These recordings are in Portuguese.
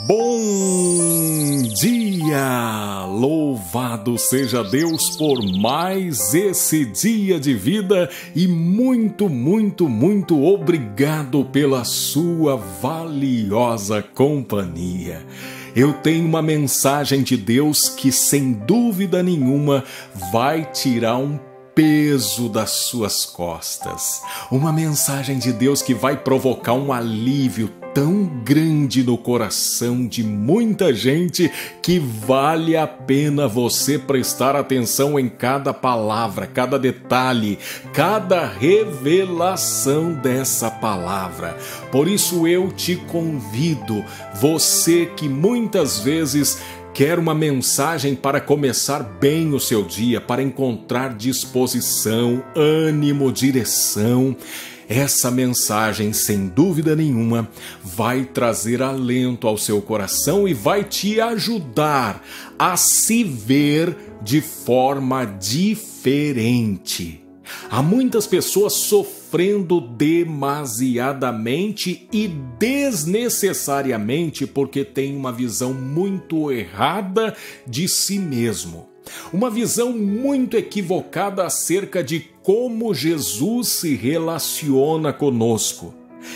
Bom dia! Louvado seja Deus por mais esse dia de vida e muito obrigado pela sua valiosa companhia. Eu tenho uma mensagem de Deus que, sem dúvida nenhuma, vai tirar um peso das suas costas. Uma mensagem de Deus que vai provocar um alívio tão grande no coração de muita gente que vale a pena você prestar atenção em cada palavra, cada detalhe, cada revelação dessa palavra. Por isso eu te convido, você que muitas vezes quer uma mensagem para começar bem o seu dia, para encontrar disposição, ânimo, direção. Essa mensagem, sem dúvida nenhuma, vai trazer alento ao seu coração e vai te ajudar a se ver de forma diferente. Há muitas pessoas sofrendo demasiadamente e desnecessariamente porque têm uma visão muito errada de si mesmo. Uma visão muito equivocada acerca de como Jesus se relaciona conosco.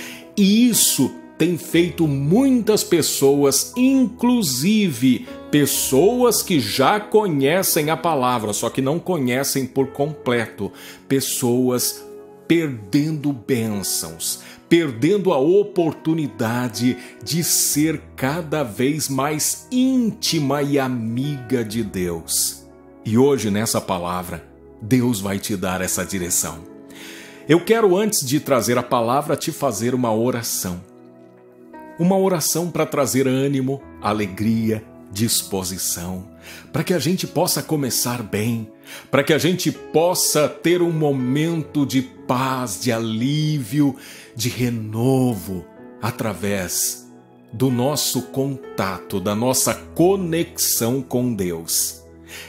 E isso tem feito muitas pessoas, inclusive pessoas que já conhecem a palavra, só que não conhecem por completo, pessoas perdendo bênçãos, perdendo a oportunidade de ser cada vez mais íntima e amiga de Deus. E hoje, nessa palavra, Deus vai te dar essa direção. Eu quero, antes de trazer a palavra, te fazer uma oração. Uma oração para trazer ânimo, alegria, disposição, para que a gente possa começar bem, para que a gente possa ter um momento de paz, de alívio, de renovo, através do nosso contato, da nossa conexão com Deus.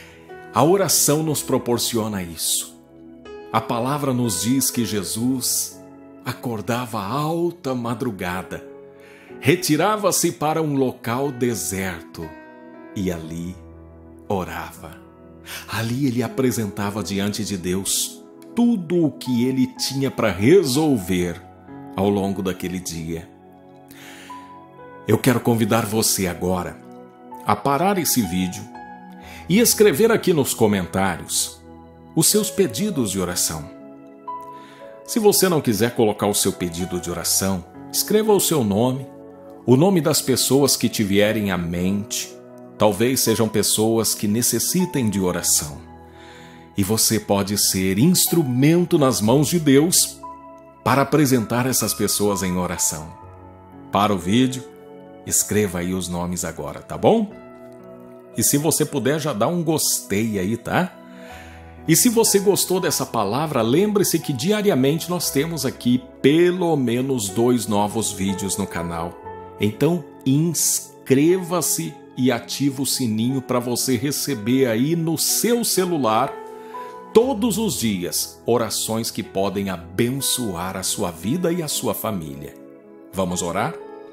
A oração nos proporciona isso. A palavra nos diz que Jesus acordava alta madrugada, retirava-se para um local deserto e ali orava. Ali ele apresentava diante de Deus tudo o que ele tinha para resolver ao longo daquele dia. Eu quero convidar você agora a parar esse vídeo e escrever aqui nos comentários os seus pedidos de oração. Se você não quiser colocar o seu pedido de oração, escreva o seu nome, o nome das pessoas que te vierem à mente. Talvez sejam pessoas que necessitem de oração. E você pode ser instrumento nas mãos de Deus para apresentar essas pessoas em oração. Para o vídeo, escreva aí os nomes agora, tá bom? E se você puder, já dá um gostei aí, tá? E se você gostou dessa palavra, lembre-se que diariamente nós temos aqui pelo menos 2 novos vídeos no canal. Então, inscreva-se e ativa o sininho para você receber aí no seu celular, todos os dias, orações que podem abençoar a sua vida e a sua família. Vamos orar?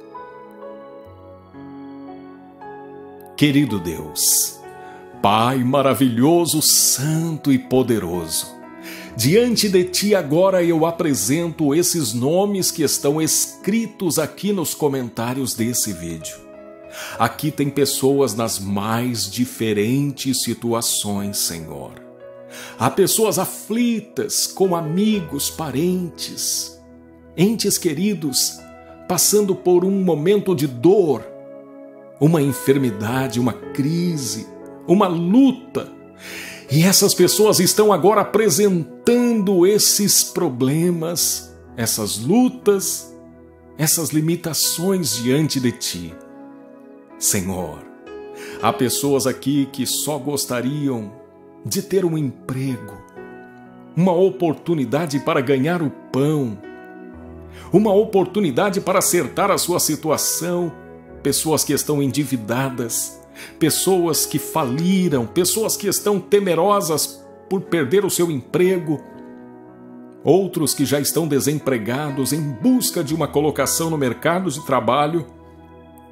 Querido Deus, Pai maravilhoso, santo e poderoso, diante de Ti agora eu apresento esses nomes que estão escritos aqui nos comentários desse vídeo. Aqui tem pessoas nas mais diferentes situações, Senhor. Há pessoas aflitas, com amigos, parentes, entes queridos, passando por um momento de dor, uma enfermidade, uma crise, uma luta. E essas pessoas estão agora apresentando esses problemas, essas lutas, essas limitações diante de Ti. Senhor, há pessoas aqui que só gostariam de ter um emprego, uma oportunidade para ganhar o pão, uma oportunidade para acertar a sua situação, pessoas que estão endividadas, pessoas que faliram, pessoas que estão temerosas por perder o seu emprego, outros que já estão desempregados em busca de uma colocação no mercado de trabalho,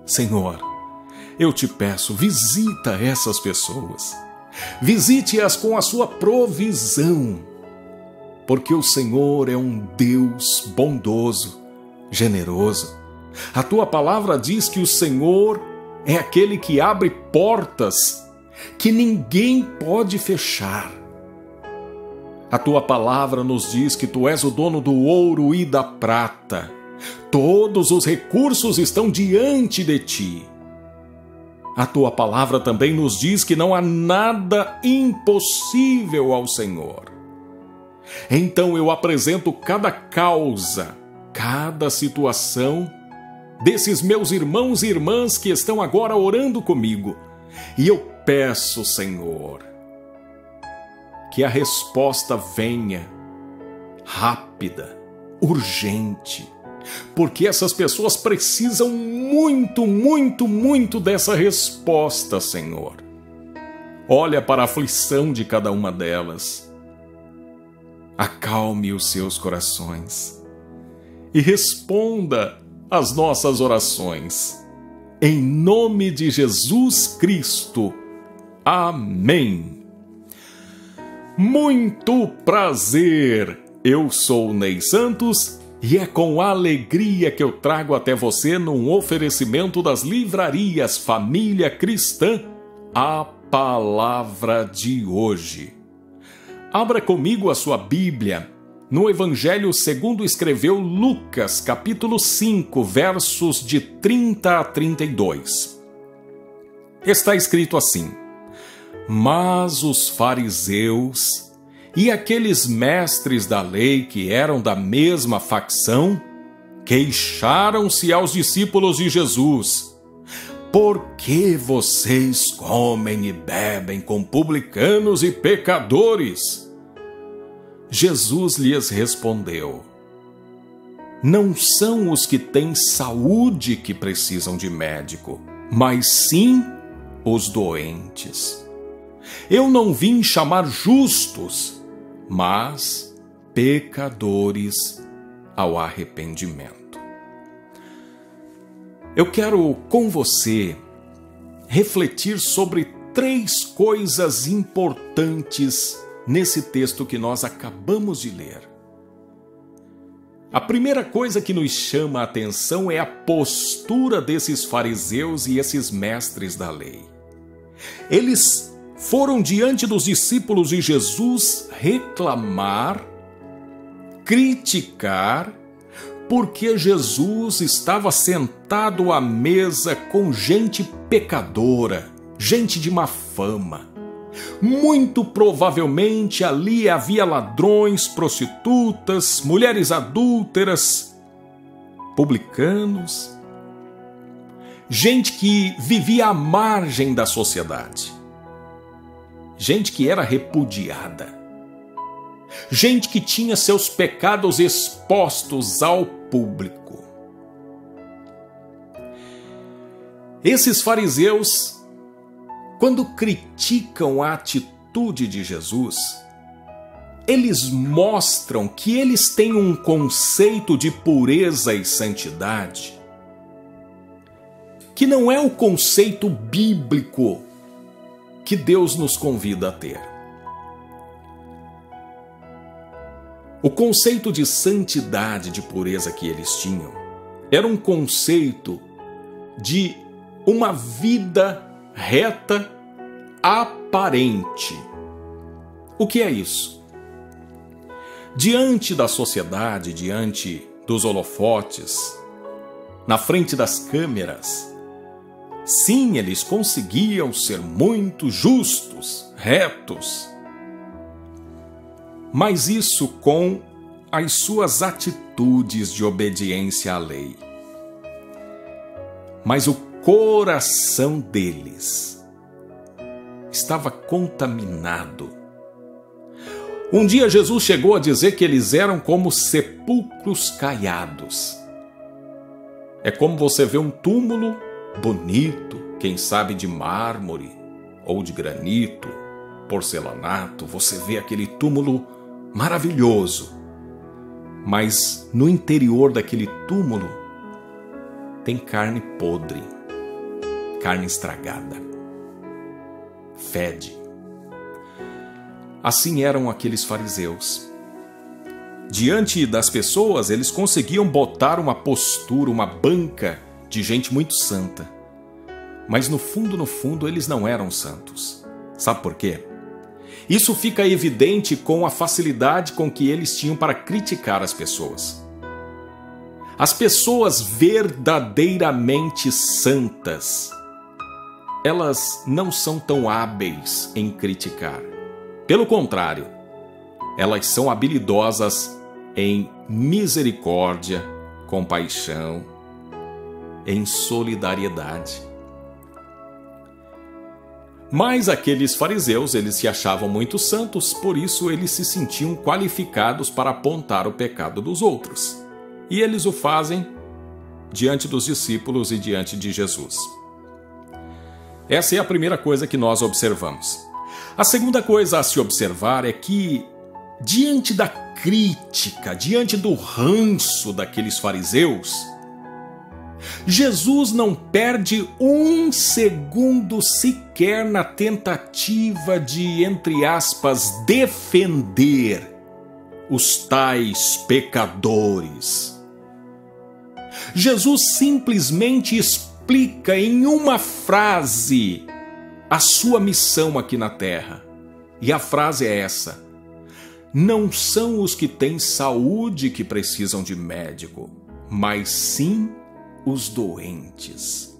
Senhor, eu te peço, visita essas pessoas. Visite-as com a sua provisão, porque o Senhor é um Deus bondoso, generoso. A tua palavra diz que o Senhor é aquele que abre portas que ninguém pode fechar. A tua palavra nos diz que tu és o dono do ouro e da prata. Todos os recursos estão diante de ti. A tua palavra também nos diz que não há nada impossível ao Senhor. Então eu apresento cada causa, cada situação desses meus irmãos e irmãs que estão agora orando comigo. E eu peço, Senhor, que a resposta venha rápida, urgente, porque essas pessoas precisam muito, muito, muito dessa resposta, Senhor. Olha para a aflição de cada uma delas. Acalme os seus corações e responda às nossas orações. Em nome de Jesus Cristo. Amém. Muito prazer! Eu sou Ney Santos e é com alegria que eu trago até você, num oferecimento das livrarias Família Cristã, a palavra de hoje. Abra comigo a sua Bíblia no Evangelho segundo escreveu Lucas, capítulo 5, versos de 30 a 32. Está escrito assim: Mas os fariseus e aqueles mestres da lei que eram da mesma facção queixaram-se aos discípulos de Jesus: Por que vocês comem e bebem com publicanos e pecadores? Jesus lhes respondeu: Não são os que têm saúde que precisam de médico, mas sim os doentes. Eu não vim chamar justos, mas pecadores ao arrependimento. Eu quero com você refletir sobre 3 coisas importantes nesse texto que nós acabamos de ler. A primeira coisa que nos chama a atenção é a postura desses fariseus e esses mestres da lei. Eles foram diante dos discípulos de Jesus reclamar, criticar, porque Jesus estava sentado à mesa com gente pecadora, gente de má fama. Muito provavelmente ali havia ladrões, prostitutas, mulheres adúlteras, publicanos, gente que vivia à margem da sociedade, gente que era repudiada, gente que tinha seus pecados expostos ao público. Esses fariseus, quando criticam a atitude de Jesus, eles mostram que eles têm um conceito de pureza e santidade que não é o conceito bíblico que Deus nos convida a ter. O conceito de santidade, de pureza que eles tinham, era um conceito de uma vida reta, aparente. O que é isso? Diante da sociedade, diante dos holofotes, na frente das câmeras, sim, eles conseguiam ser muito justos, retos, mas isso com as suas atitudes de obediência à lei. Mas o coração deles estava contaminado. Um dia Jesus chegou a dizer que eles eram como sepulcros caiados. É como você vê um túmulo bonito, quem sabe de mármore ou de granito, porcelanato, você vê aquele túmulo maravilhoso, mas no interior daquele túmulo tem carne podre, carne estragada. Fede. Assim eram aqueles fariseus. Diante das pessoas, eles conseguiam botar uma postura, uma banca de gente muito santa. Mas no fundo, eles não eram santos. Sabe por quê? Isso fica evidente com a facilidade com que eles tinham para criticar as pessoas. As pessoas verdadeiramente santas, elas não são tão hábeis em criticar. Pelo contrário, elas são habilidosas em misericórdia, compaixão, em solidariedade. Mas aqueles fariseus, eles se achavam muito santos, por isso eles se sentiam qualificados para apontar o pecado dos outros. E eles o fazem diante dos discípulos e diante de Jesus. Essa é a primeira coisa que nós observamos. A segunda coisa a se observar é que, diante da crítica, diante do ranço daqueles fariseus, Jesus não perde um segundo sequer na tentativa de, entre aspas, defender os tais pecadores. Jesus simplesmente explica em uma frase a sua missão aqui na terra. E a frase é essa: não são os que têm saúde que precisam de médico, mas sim os doentes.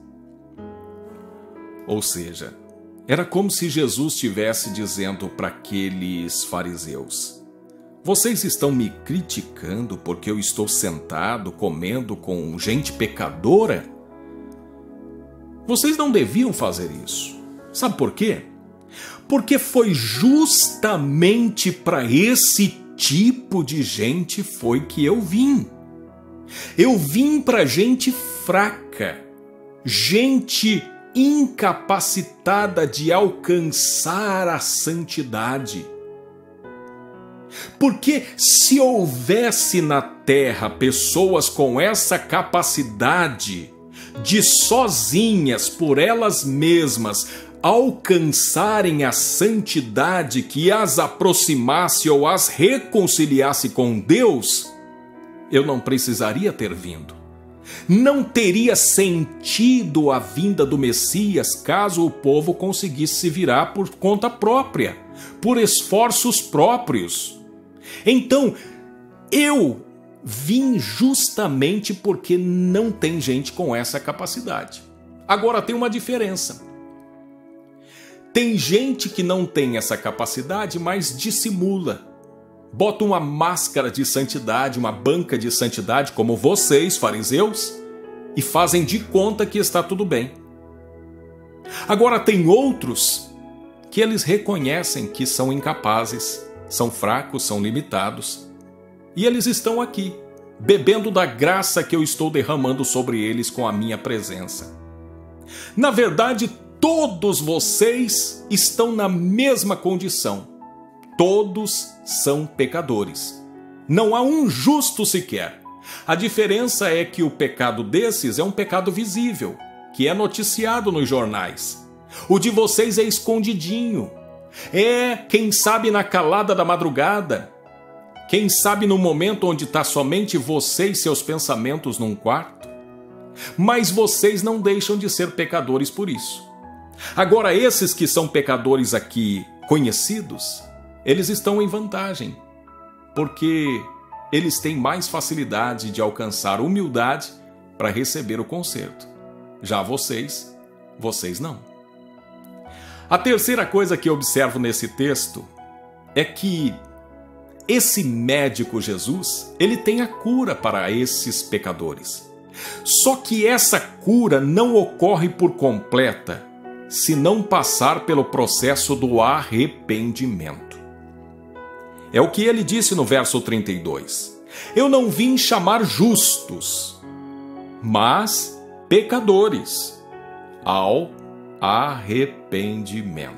Ou seja, era como se Jesus estivesse dizendo para aqueles fariseus: vocês estão me criticando porque eu estou sentado comendo com gente pecadora? Vocês não deviam fazer isso. Sabe por quê? Porque foi justamente para esse tipo de gente foi que eu vim. Eu vim para gente fraca, gente incapacitada de alcançar a santidade. Porque se houvesse na terra pessoas com essa capacidade de sozinhas, por elas mesmas, alcançarem a santidade que as aproximasse ou as reconciliasse com Deus, eu não precisaria ter vindo. Não teria sentido a vinda do Messias caso o povo conseguisse se virar por conta própria, por esforços próprios. Então, eu vim justamente porque não tem gente com essa capacidade. Agora tem uma diferença. Tem gente que não tem essa capacidade, mas dissimula. Bota uma máscara de santidade, uma banca de santidade, como vocês, fariseus, e fazem de conta que está tudo bem. Agora tem outros que eles reconhecem que são incapazes, são fracos, são limitados, e eles estão aqui, bebendo da graça que eu estou derramando sobre eles com a minha presença. Na verdade, todos vocês estão na mesma condição. Todos são pecadores. Não há um justo sequer. A diferença é que o pecado desses é um pecado visível, que é noticiado nos jornais. O de vocês é escondidinho. É, quem sabe, na calada da madrugada. Quem sabe no momento onde está somente você e seus pensamentos num quarto. Mas vocês não deixam de ser pecadores por isso. Agora, esses que são pecadores aqui conhecidos, eles estão em vantagem, porque eles têm mais facilidade de alcançar humildade para receber o conserto. Já vocês não. A terceira coisa que observo nesse texto é que esse médico Jesus, ele tem a cura para esses pecadores. Só que essa cura não ocorre por completa se não passar pelo processo do arrependimento. É o que ele disse no verso 32. Eu não vim chamar justos, mas pecadores ao arrependimento.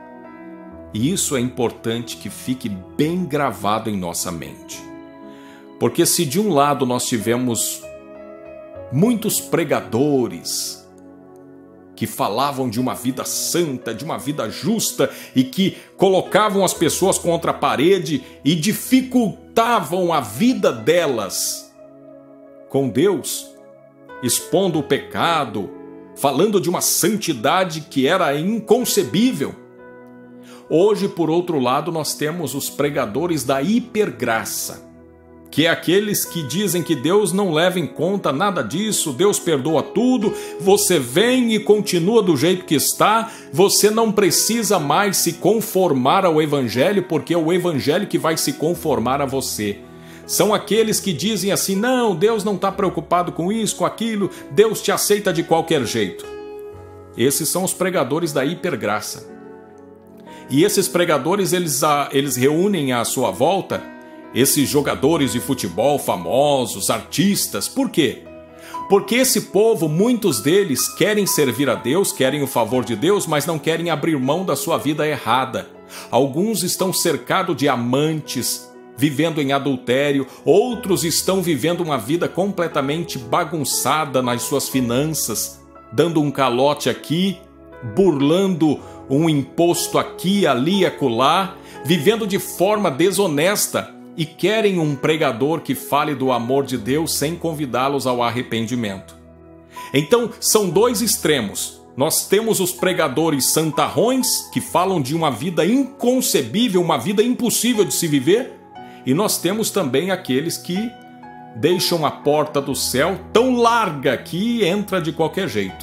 E isso é importante que fique bem gravado em nossa mente. Porque se de um lado nós tivemos muitos pregadores que falavam de uma vida santa, de uma vida justa e que colocavam as pessoas contra a parede e dificultavam a vida delas com Deus, expondo o pecado, falando de uma santidade que era inconcebível. Hoje, por outro lado, nós temos os pregadores da hipergraça, que é aqueles que dizem que Deus não leva em conta nada disso, Deus perdoa tudo, você vem e continua do jeito que está, você não precisa mais se conformar ao Evangelho, porque é o Evangelho que vai se conformar a você. São aqueles que dizem assim, não, Deus não está preocupado com isso, com aquilo, Deus te aceita de qualquer jeito. Esses são os pregadores da hipergraça. E esses pregadores, eles reúnem à sua volta esses jogadores de futebol famosos, artistas. Por quê? Porque esse povo, muitos deles querem servir a Deus, querem o favor de Deus, mas não querem abrir mão da sua vida errada. Alguns estão cercados de amantes, vivendo em adultério, outros estão vivendo uma vida completamente bagunçada nas suas finanças, dando um calote aqui, burlando um imposto aqui, ali, acolá, vivendo de forma desonesta, e querem um pregador que fale do amor de Deus sem convidá-los ao arrependimento. Então, são dois extremos. Nós temos os pregadores santarrões, que falam de uma vida inconcebível, uma vida impossível de se viver, e nós temos também aqueles que deixam a porta do céu tão larga que entra de qualquer jeito.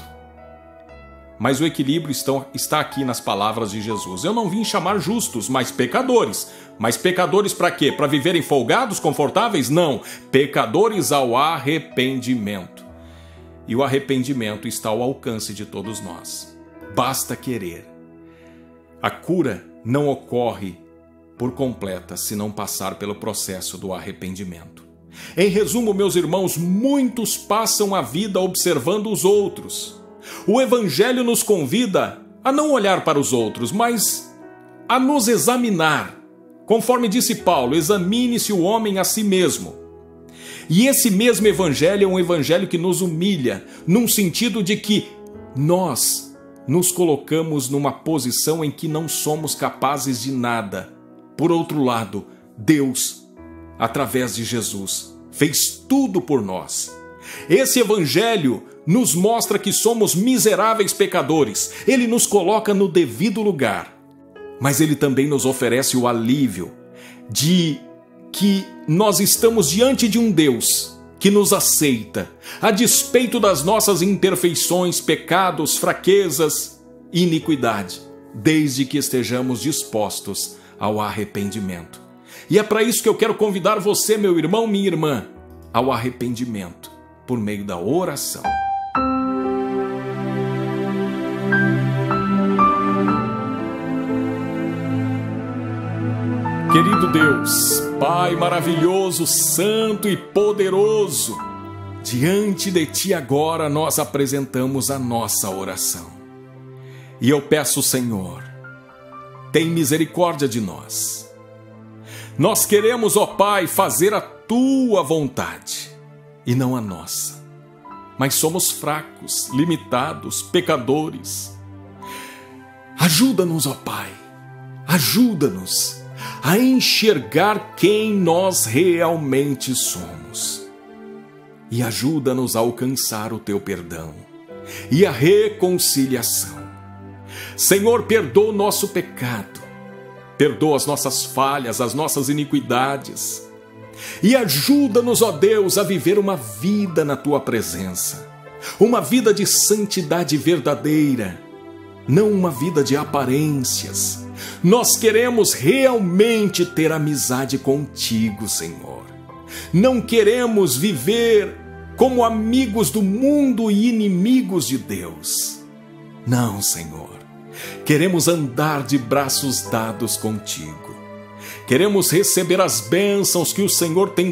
Mas o equilíbrio está aqui nas palavras de Jesus. Eu não vim chamar justos, mas pecadores. Mas pecadores para quê? Para viverem folgados, confortáveis? Não. Pecadores ao arrependimento. E o arrependimento está ao alcance de todos nós. Basta querer. A cura não ocorre por completa se não passar pelo processo do arrependimento. Em resumo, meus irmãos, muitos passam a vida observando os outros. O Evangelho nos convida a não olhar para os outros, mas a nos examinar. Conforme disse Paulo, examine-se o homem a si mesmo. E esse mesmo Evangelho é um Evangelho que nos humilha, num sentido de que nós nos colocamos numa posição em que não somos capazes de nada. Por outro lado, Deus, através de Jesus, fez tudo por nós. Esse Evangelho nos mostra que somos miseráveis pecadores. Ele nos coloca no devido lugar. Mas ele também nos oferece o alívio de que nós estamos diante de um Deus que nos aceita, a despeito das nossas imperfeições, pecados, fraquezas e iniquidade, desde que estejamos dispostos ao arrependimento. E é para isso que eu quero convidar você, meu irmão, minha irmã, ao arrependimento por meio da oração. Querido Deus, Pai maravilhoso, santo e poderoso, diante de Ti agora nós apresentamos a nossa oração. E eu peço, Senhor, tem misericórdia de nós. Nós queremos, ó Pai, fazer a Tua vontade e não a nossa. Mas somos fracos, limitados, pecadores. Ajuda-nos, ó Pai, ajuda-nos a enxergar quem nós realmente somos. E ajuda-nos a alcançar o Teu perdão e a reconciliação. Senhor, perdoa o nosso pecado, perdoa as nossas falhas, as nossas iniquidades. E ajuda-nos, ó Deus, a viver uma vida na Tua presença, uma vida de santidade verdadeira, não uma vida de aparências. Nós queremos realmente ter amizade contigo, Senhor. Não queremos viver como amigos do mundo e inimigos de Deus. Não, Senhor. Queremos andar de braços dados contigo. Queremos receber as bênçãos que o Senhor tem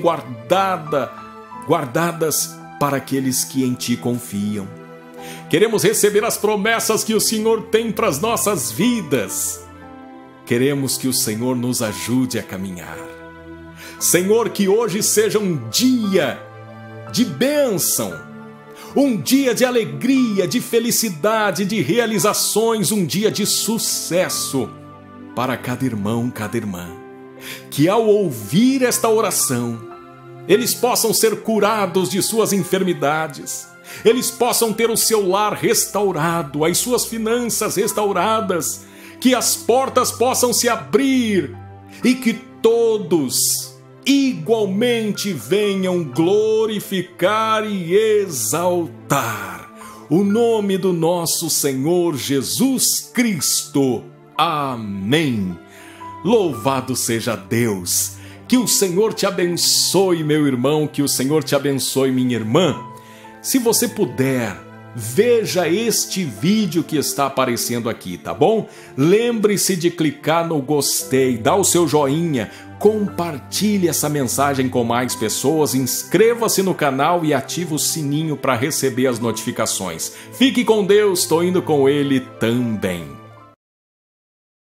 guardadas para aqueles que em Ti confiam. Queremos receber as promessas que o Senhor tem para as nossas vidas. Queremos que o Senhor nos ajude a caminhar. Senhor, que hoje seja um dia de bênção, um dia de alegria, de felicidade, de realizações, um dia de sucesso para cada irmão, cada irmã. Que ao ouvir esta oração, eles possam ser curados de suas enfermidades, eles possam ter o seu lar restaurado, as suas finanças restauradas, que as portas possam se abrir e que todos igualmente venham glorificar e exaltar o nome do nosso Senhor Jesus Cristo. Amém. Louvado seja Deus. Que o Senhor te abençoe, meu irmão, que o Senhor te abençoe, minha irmã. Se você puder, veja este vídeo que está aparecendo aqui, tá bom? Lembre-se de clicar no gostei, dá o seu joinha, compartilhe essa mensagem com mais pessoas, inscreva-se no canal e ative o sininho para receber as notificações. Fique com Deus, estou indo com Ele também.